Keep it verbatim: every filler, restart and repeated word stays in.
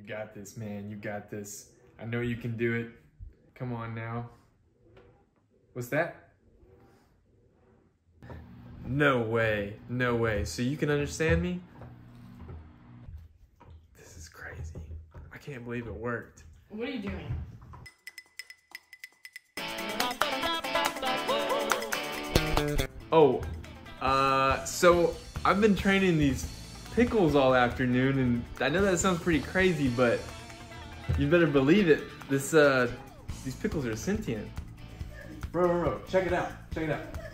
got this, man. You got this. I know you can do it. Come on now. What's that? No way. No way. So you can understand me? This is crazy. I can't believe it worked. What are you doing? Oh, uh, so I've been training these pickles all afternoon, and I know that sounds pretty crazy, but you better believe it. This, uh, these pickles are sentient. Bro, bro, bro, check it out. Check it out.